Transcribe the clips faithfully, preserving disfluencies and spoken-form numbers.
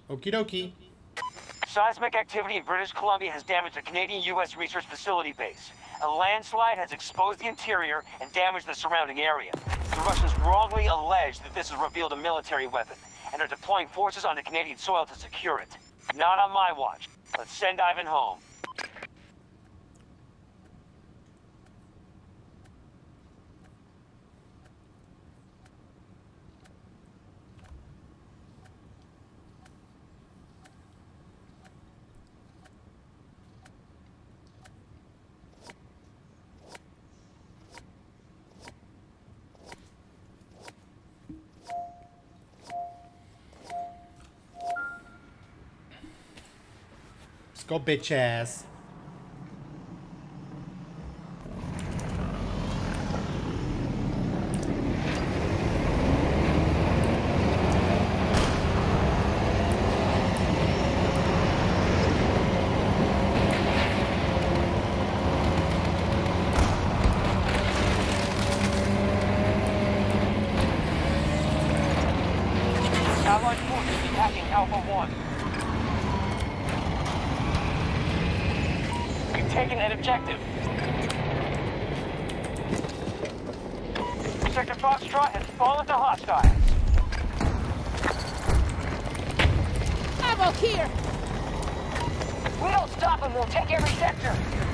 Okie dokie. Seismic activity in British Columbia has damaged a Canadian U S research facility base. A landslide has exposed the interior and damaged the surrounding area. The Russians wrongly allege that this has revealed a military weapon and are deploying forces onto Canadian soil to secure it. Not on my watch. Let's send Ivan home. Let's go, bitch ass. Allied forces attacking Alpha One. We've taken an objective. Sector Foxtrot has fallen to hostiles. Ammo here! We don't stop them, we'll take every sector.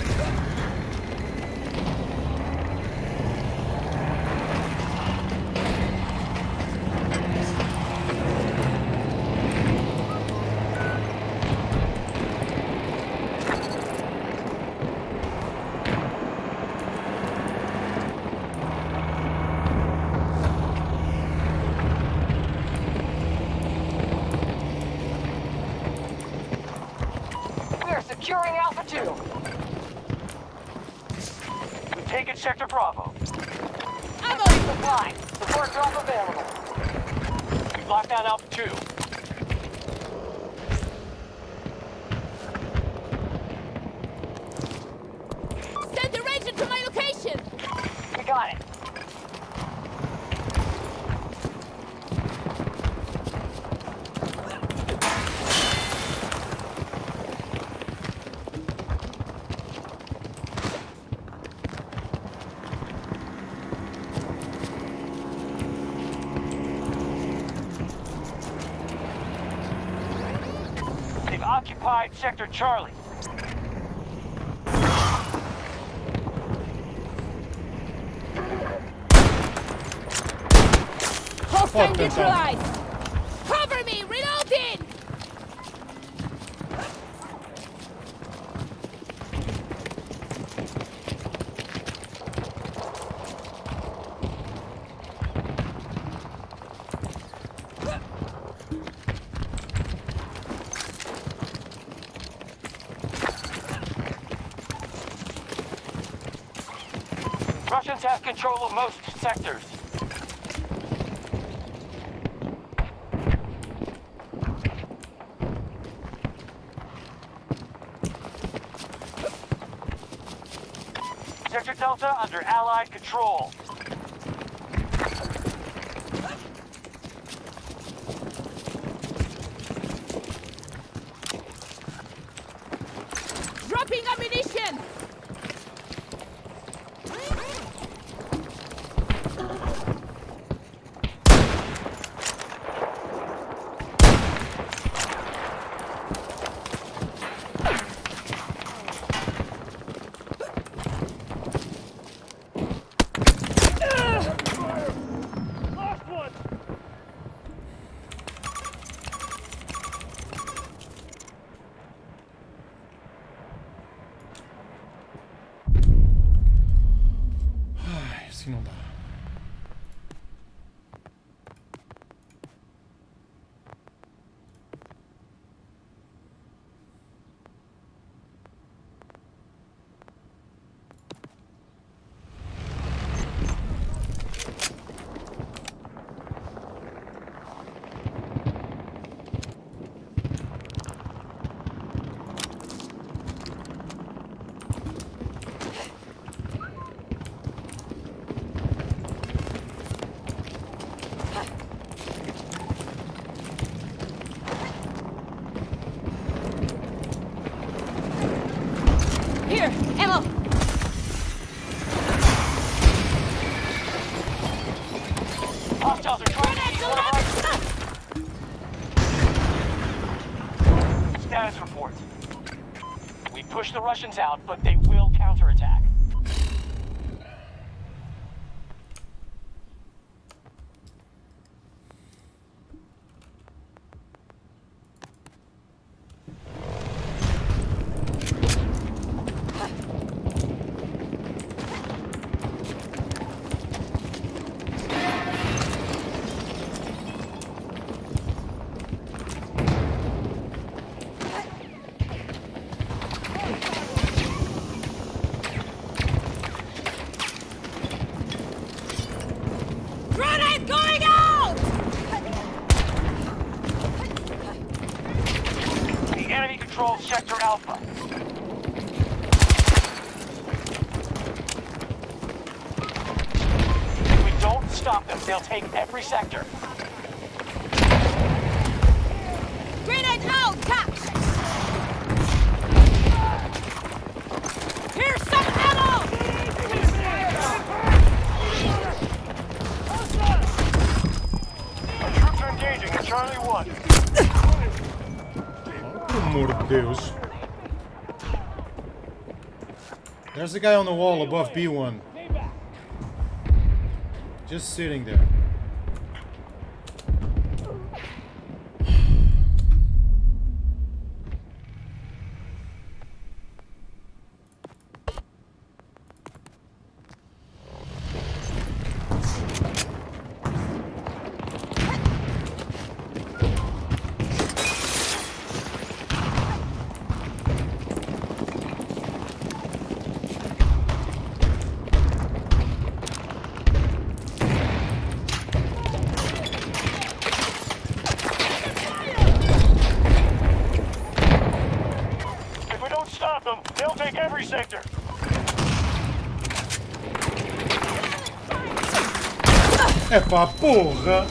Securing Alpha two. We've taken Sector Bravo. Ammo! Supply. Support drop available. We've locked down Alpha two. Send the ranger to my location! We got it. Occupied Sector Charlie. Hostile neutralized! Cover me! Reloading! Russians have control of most sectors. Sector Delta under Allied control. Dropping ammunition! Status report. We pushed the Russians out, but they will counterattack. Sector Alpha. If we don't stop them, they'll take every sector. Grenade out, catch! Here's some ammo! Our troops are engaging at Charlie one. Pelo amor de Deus. There's a guy on the wall above B one. Just sitting there. Sector. É pá, porra!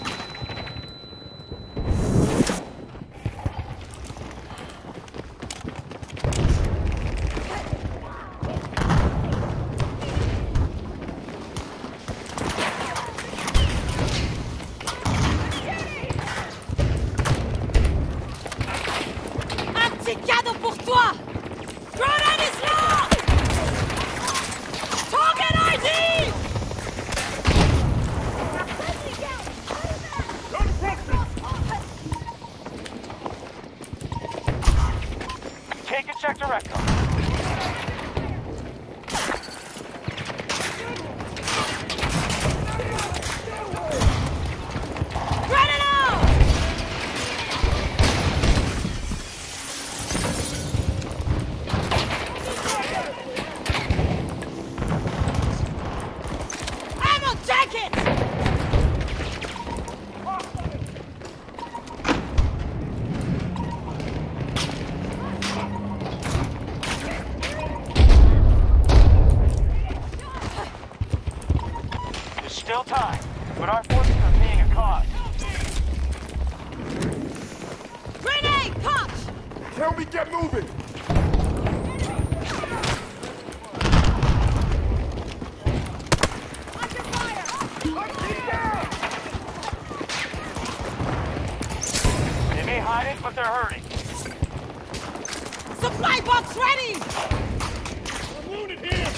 Un petit cadeau pour toi! Grenade is low! Target I D! Take it, Sector Echo. Still time, but our forces are paying a cost. Grenade, punch! Tell me get moving! Under fire! They may hide it, but they're hurting. Supply box ready! I'm wounded here!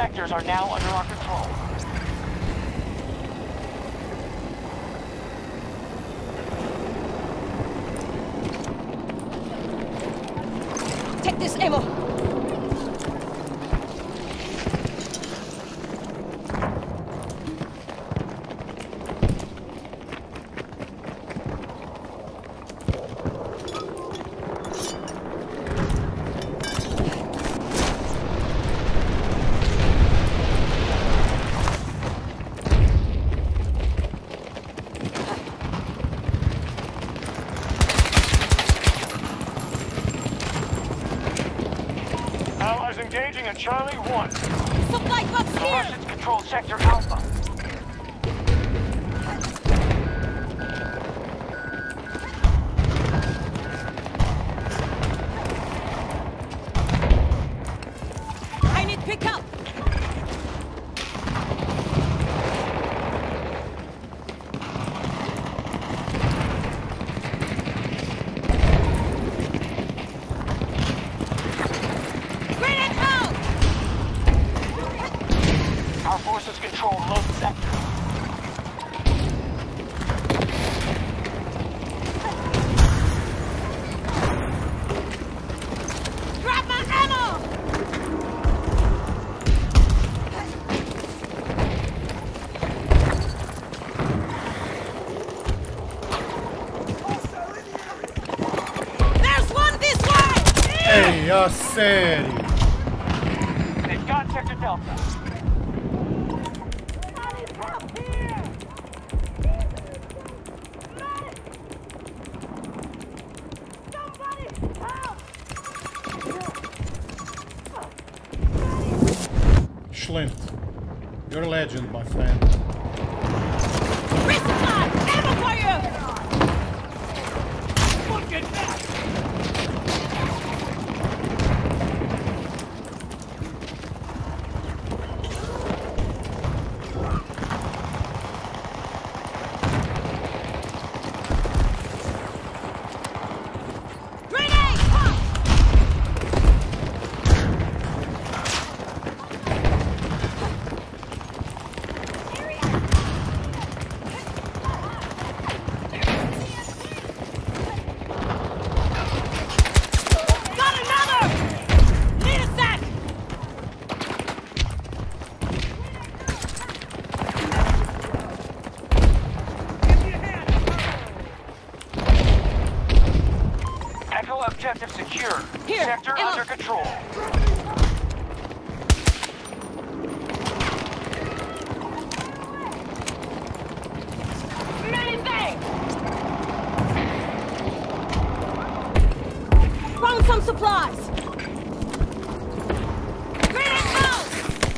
sectors are now under our control. Take this ammo. Allies engaging at Charlie one. Supply box The here! Russians control Sector Alpha. I need pickup! Grenade out! Our forces control most sectors. Grab my ammo! There's one this way! Hey, a sério. They've got Sector Delta. Schlint, you're a legend, my friend. Resupply! Ammo for you! Look at that! Grenade! Pop! Got another! Need a sec! Echo objective secure. Here, Sector ammo. under control. Many thanks! Found some supplies! Grenade out!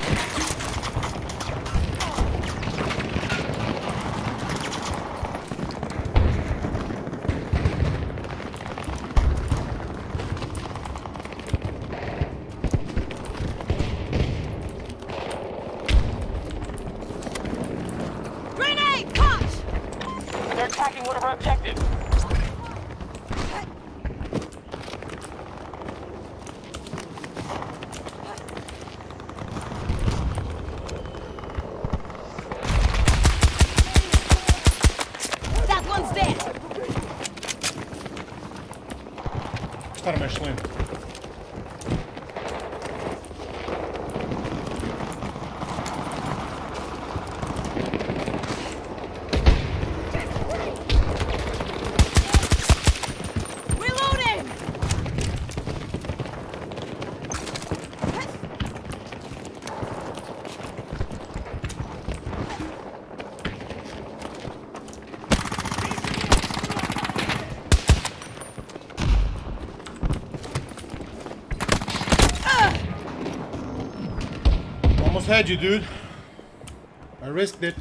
Grenade! Punch! They're attacking one of our objectives. That one's dead! Start my Schlint. Reloading! Almost had you, dude. I risked it.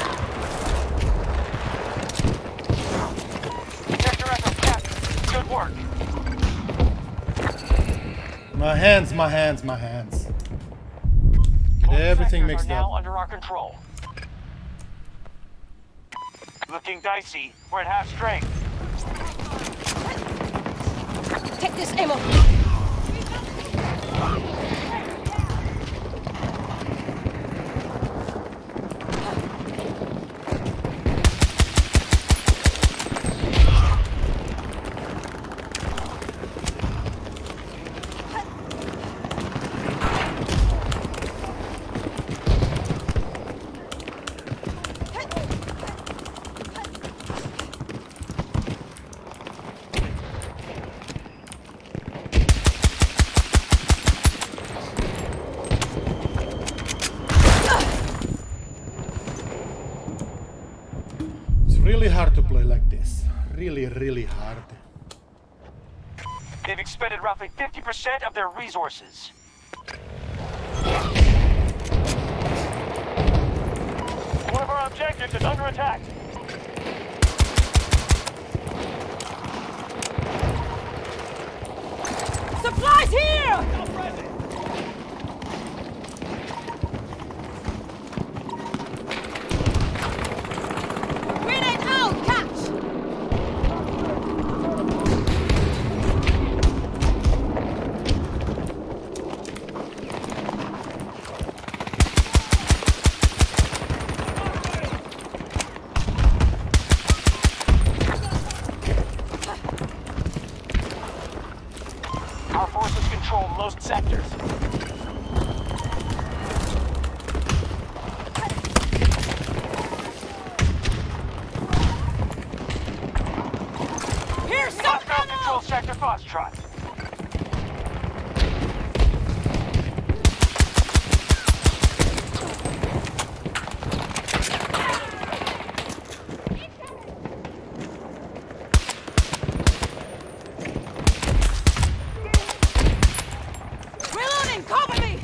Sector Echo captured. Good work. My hands, my hands, my hands. Get Both everything sectors mixed are now up. under our control. Looking dicey. We're at half strength. Take this ammo. Really hard to play like this. Really, really hard. They've expended roughly fifty percent of their resources. One of our objectives is under attack. Supplies here! Grenade out! Catch! Our forces control most sectors. Here's some Hostile ammo! control sector Foxtrot. Reloading! Cover me!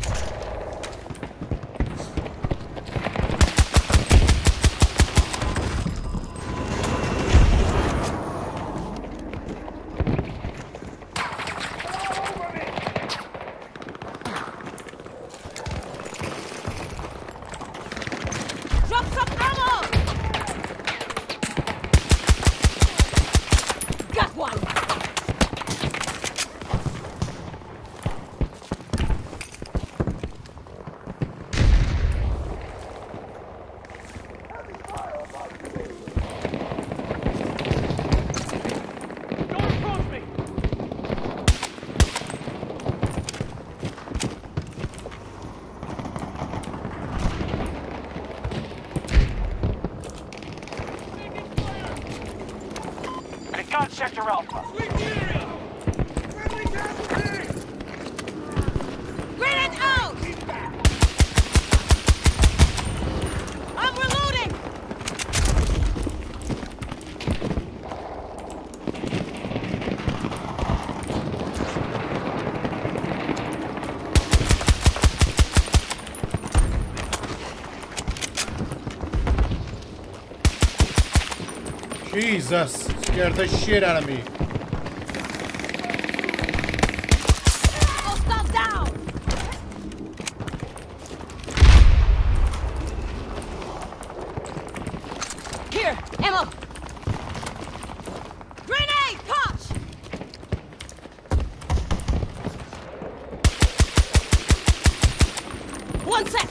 Drop some ammo! Got one! Don't approach me! They got Sector Alpha. Grenade out! I'm reloading! Jesus, scared the shit out of me. Hostile down! Here, ammo! Grenade! Touch! One sec!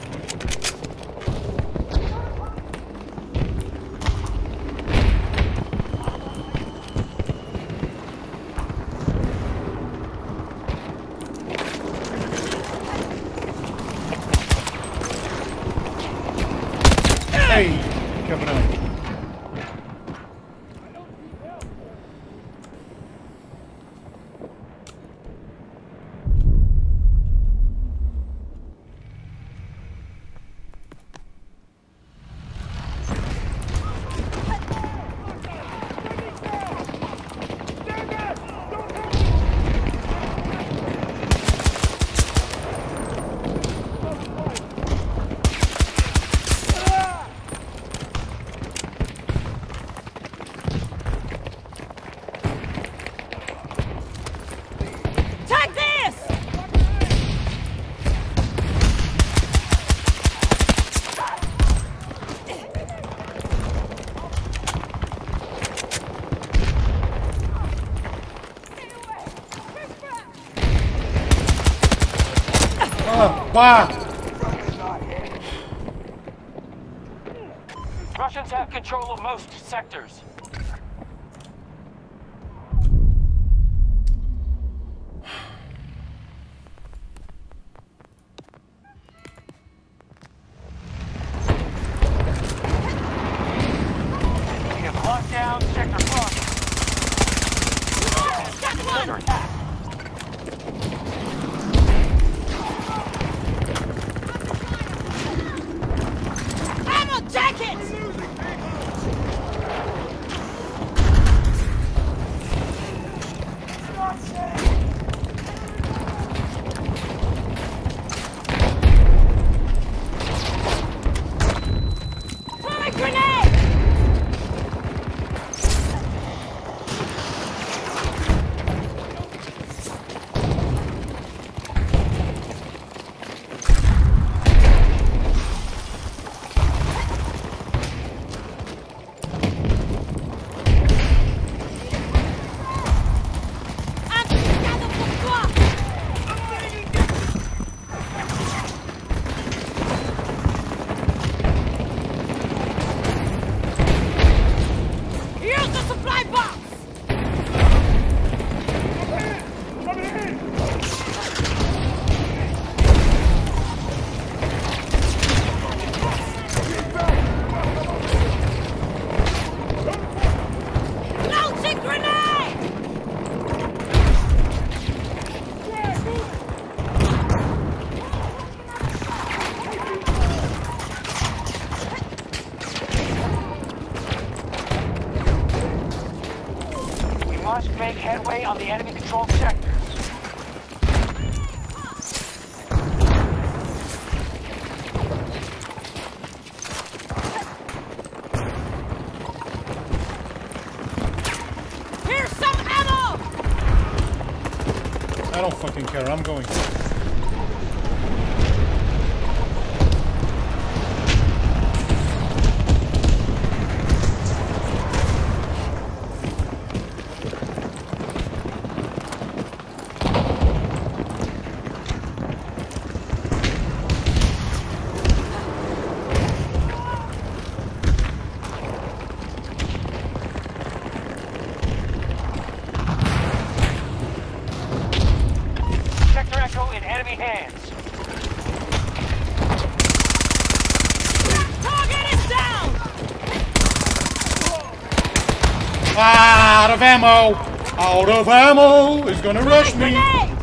Hey, cabrão. Bah! Russians have control of most sectors. We have locked down Sector Cross. Under attack. Ammo jackets! Throw a grenade! Un cadeau pour toi! Here's the supply box! Launching grenade! We must make headway on the enemy-controlled sectors. Here's some ammo! I don't fucking care. I'm going. Sector Echo in enemy hands. Target is down! Ah, out of ammo! Out of ammo! He's gonna rush me! Grenade!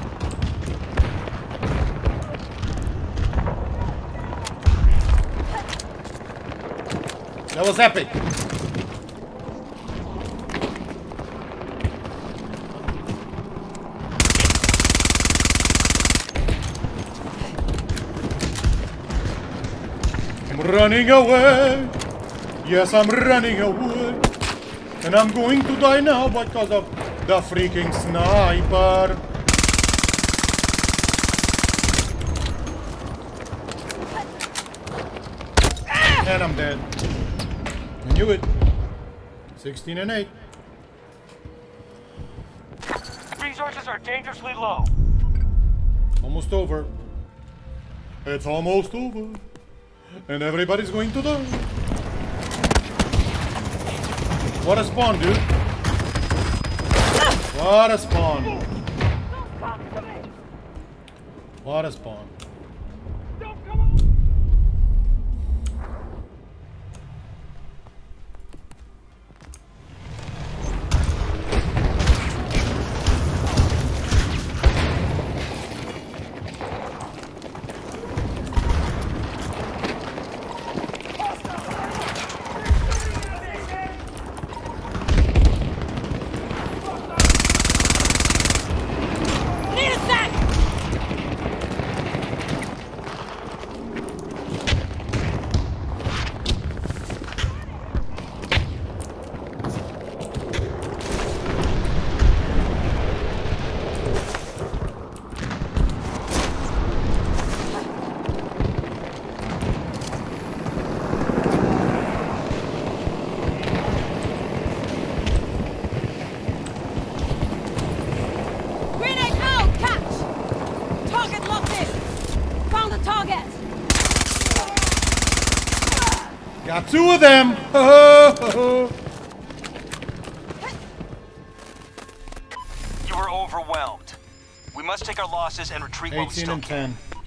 That was epic! I'm running away! Yes, I'm running away! And I'm going to die now because of the freaking sniper! And I'm dead. I knew it. sixteen and eight. Resources are dangerously low. Almost over. It's almost over. And everybody's going to die. What a spawn, dude. What a spawn. What a spawn. Need a sec! Got two of them. You were overwhelmed. We must take our losses and retreat while we eighteen still and can. ten.